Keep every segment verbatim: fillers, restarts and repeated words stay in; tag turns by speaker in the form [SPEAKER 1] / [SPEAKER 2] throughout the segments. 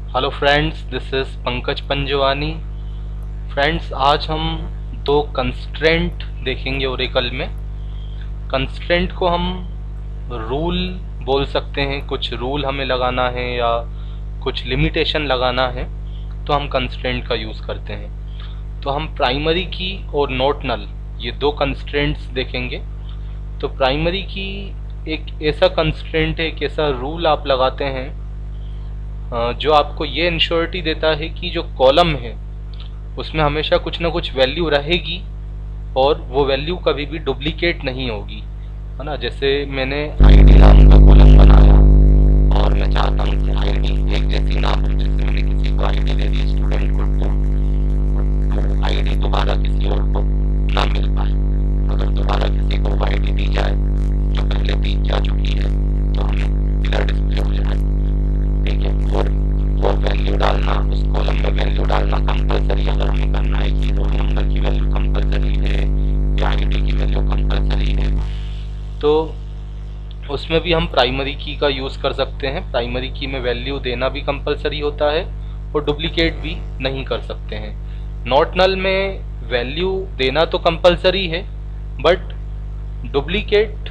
[SPEAKER 1] Hello friends, this is Pankaj Panjwani. Friends, आज हम दो कंस्ट्रेंट देखेंगे ओरेकल में। कंस्ट्रेंट को हम रूल बोल सकते हैं, कुछ रूल हमें लगाना है या कुछ लिमिटेशन लगाना है तो हम कंस्ट्रेंट का यूज़ करते हैं। तो हम प्राइमरी की और नॉट नल ये दो कंस्ट्रेंट्स देखेंगे। तो प्राइमरी की एक ऐसा कंस्ट्रेंट है, एक ऐसा रूल आप लगाते हैं जो आपको ये इंश्योरिटी देता है कि जो कॉलम है उसमें हमेशा कुछ ना कुछ वैल्यू रहेगी और वो वैल्यू कभी भी डुप्लीकेट नहीं होगी, है ना। जैसे मैंने आईडी नाम का कॉलम बनाया और मैं चाहता हूँ कि आईडी एक जैसी ना हो। जैसे मैंने किसी को आईडी दे दी स्टूडेंट को, तो आईडी दोबारा किसी और को ना मिल पाए। अगर दोबारा किसी को आईडी दी जाए जो पहले दी जा चुकी है तो हमें इधर डिस्प्ले हो जाए, ठीक है। और और वैल्यू डालना, उस कॉलम में वैल्यू डालना कंपलसरी अगर हमें करना है कि रोल नंबर की वैल्यू कंपलसरी है या आईडी की वैल्यू कंपलसरी है, तो उसमें भी हम प्राइमरी की का यूज़ कर सकते हैं। प्राइमरी की में वैल्यू देना भी कंपलसरी होता है और डुप्लीकेट भी नहीं कर सकते हैं। नॉट नल में वैल्यू देना तो कंपलसरी है बट डुप्लीकेट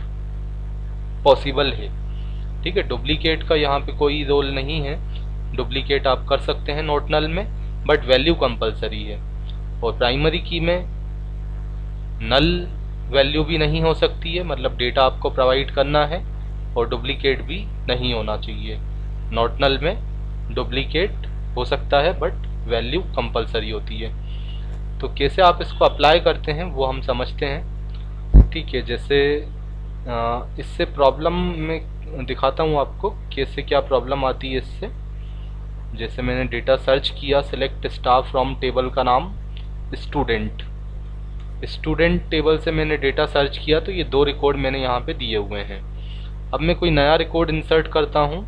[SPEAKER 1] पॉसिबल है, ठीक है। डुप्लीकेट का यहाँ पे कोई रोल नहीं है, डुप्लीकेट आप कर सकते हैं नॉट नल में, बट वैल्यू कंपलसरी है। और प्राइमरी की में नल वैल्यू भी नहीं हो सकती है, मतलब डेटा आपको प्रोवाइड करना है और डुप्लीकेट भी नहीं होना चाहिए। नॉट नल में डुप्लीकेट हो सकता है बट वैल्यू कंपलसरी होती है। तो कैसे आप इसको अप्लाई करते हैं वो हम समझते हैं, ठीक है। जैसे आ, इससे प्रॉब्लम में दिखाता हूँ आपको कैसे क्या प्रॉब्लम आती है इससे। जैसे मैंने डेटा सर्च किया, सिलेक्ट स्टाफ फ्रॉम टेबल का नाम स्टूडेंट, स्टूडेंट टेबल से मैंने डेटा सर्च किया तो ये दो रिकॉर्ड मैंने यहाँ पे दिए हुए हैं। अब मैं कोई नया रिकॉर्ड इंसर्ट करता हूँ।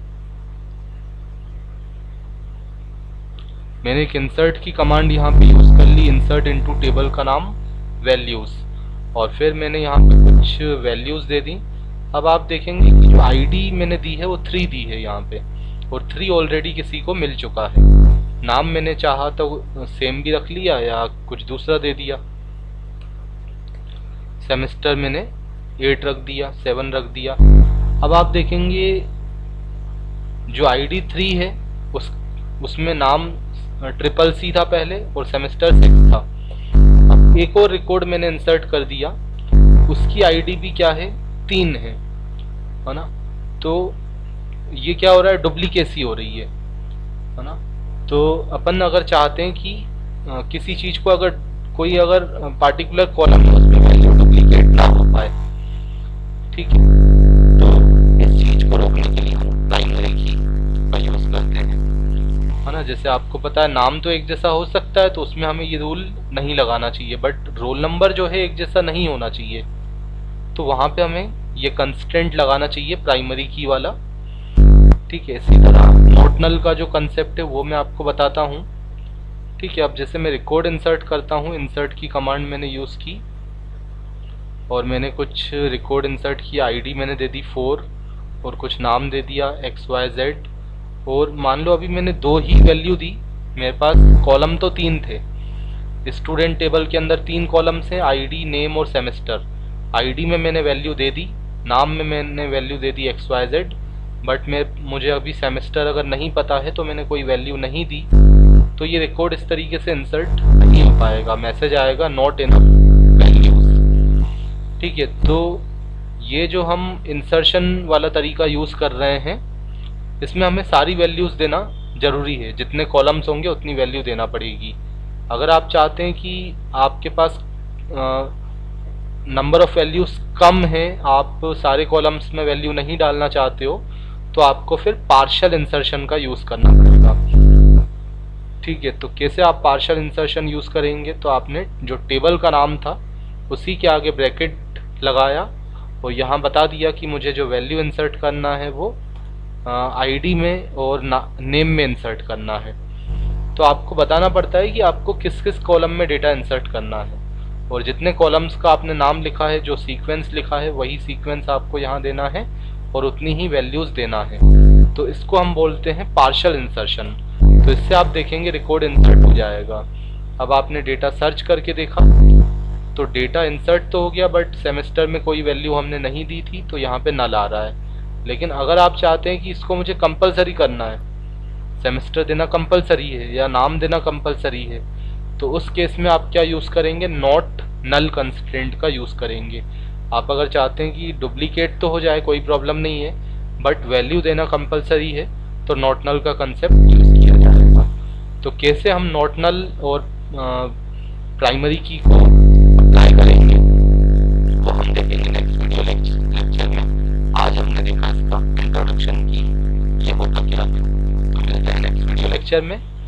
[SPEAKER 1] मैंने एक इंसर्ट की कमांड यहाँ पे यूज़ कर ली, इंसर्ट इनटू टेबल का नाम वैल्यूज़, और फिर मैंने यहाँ पे कुछ वैल्यूज़ दे दी। अब आप देखेंगे कि जो आईडी मैंने दी है वो थ्री दी है यहाँ पे, और थ्री ऑलरेडी किसी को मिल चुका है। नाम मैंने चाहा तो सेम भी रख लिया या कुछ दूसरा दे दिया। सेमेस्टर मैंने एट रख दिया, सेवन रख दिया। अब आप देखेंगे जो आईडी थ्री है उस उसमें नाम ट्रिपल सी था पहले और सेमेस्टर सिक्स था। अब एक और रिकॉर्ड मैंने इंसर्ट कर दिया, उसकी आईडी भी क्या है, तीन है, है ना। तो ये क्या हो रहा है, डुप्लीकेसी हो रही है, है ना। तो अपन अगर चाहते हैं कि आ, किसी चीज को अगर कोई अगर पार्टिकुलर कॉलम है उसमें वैल्यू डुप्लीकेट ना हो पाए, ठीक है, तो इस चीज को रोकने के लिए हम प्राइमरी की का यूज करते हैं, है ना। जैसे आपको पता है नाम तो एक जैसा हो सकता है तो उसमें हमें ये रूल नहीं लगाना चाहिए, बट रोल नंबर जो है एक जैसा नहीं होना चाहिए, तो वहां पे हमें ये कंस्ट्रेंट लगाना चाहिए प्राइमरी की वाला, ठीक है। इसी तरह नॉट नल का जो कंसेप्ट है वो मैं आपको बताता हूँ, ठीक है। अब जैसे मैं रिकॉर्ड इंसर्ट करता हूँ, इंसर्ट की कमांड मैंने यूज़ की और मैंने कुछ रिकॉर्ड इंसर्ट किया। आईडी मैंने दे दी फोर और कुछ नाम दे दिया एक्स वाई जेड, और मान लो अभी मैंने दो ही वैल्यू दी, मेरे पास कॉलम तो तीन थे। स्टूडेंट टेबल के अंदर तीन कॉलम्स हैं, आईडी, नेम और सेमेस्टर। आईडी में मैंने वैल्यू दे दी, नाम में मैंने वैल्यू दे दी एक्स वाई जेड, बट मैं मुझे अभी सेमेस्टर अगर नहीं पता है तो मैंने कोई वैल्यू नहीं दी, तो ये रिकॉर्ड इस तरीके से इंसर्ट नहीं हो पाएगा, मैसेज आएगा नॉट इनफ वैल्यूज, ठीक है। तो ये जो हम इंसर्शन वाला तरीका यूज़ कर रहे हैं इसमें हमें सारी वैल्यूज़ देना ज़रूरी है, जितने कॉलम्स होंगे उतनी वैल्यू देना पड़ेगी। अगर आप चाहते हैं कि आपके पास नंबर ऑफ़ वैल्यूज़ कम है, आप सारे कॉलम्स में वैल्यू नहीं डालना चाहते हो, तो आपको फिर पार्शियल इंसर्शन का यूज़ करना पड़ेगा, ठीक है। तो कैसे आप पार्शियल इंसर्शन यूज़ करेंगे, तो आपने जो टेबल का नाम था उसी के आगे ब्रैकेट लगाया और यहाँ बता दिया कि मुझे जो वैल्यू इंसर्ट करना है वो आईडी में और नेम में इंसर्ट करना है। तो आपको बताना पड़ता है कि आपको किस किस कॉलम में डेटा इंसर्ट करना है, और जितने कॉलम्स का आपने नाम लिखा है, जो सीक्वेंस लिखा है, वही सीक्वेंस आपको यहाँ देना है और उतनी ही वैल्यूज़ देना है। तो इसको हम बोलते हैं पार्शियल इंसर्शन। तो इससे आप देखेंगे रिकॉर्ड इंसर्ट हो जाएगा। अब आपने डेटा सर्च करके देखा तो डेटा इंसर्ट तो हो गया, बट सेमेस्टर में कोई वैल्यू हमने नहीं दी थी तो यहाँ पे नल आ रहा है। लेकिन अगर आप चाहते हैं कि इसको मुझे कंपलसरी करना है, सेमेस्टर देना कंपलसरी है या नाम देना कंपलसरी है, तो उस केस में आप क्या यूज़ करेंगे, नॉट नल कंस्ट्रेंट का यूज़ करेंगे। आप अगर चाहते हैं कि डुप्लीकेट तो हो जाए कोई प्रॉब्लम नहीं है, बट वैल्यू देना कंपलसरी है, तो नॉट नल का कंसेप्ट यूज़ किया जाएगा। तो कैसे हम नॉट नल और प्राइमरी की को अप्लाई करेंगे वो हम देखेंगे नेक्स्ट वीडियो लेक्चर में। आज हमने देखा इसका इंट्रोडक्शन की ये होता क्या है। तो मिलते हैं नेक्स्ट वीडियो लेक्चर में।